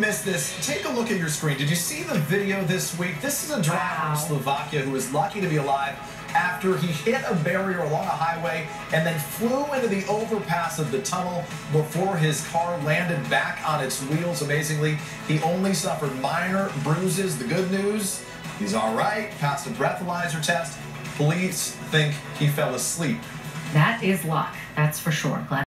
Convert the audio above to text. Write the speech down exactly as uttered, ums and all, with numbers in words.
missed this, take a look at your screen. Did you see the video this week? This is a driver Wow. from Slovakia who was lucky to be alive after he hit a barrier along a highway and then flew into the overpass of the tunnel before his car landed back on its wheels. Amazingly, he only suffered minor bruises. The good news, he's all right, passed a breathalyzer test. Police think he fell asleep. That is luck, that's for sure. Glad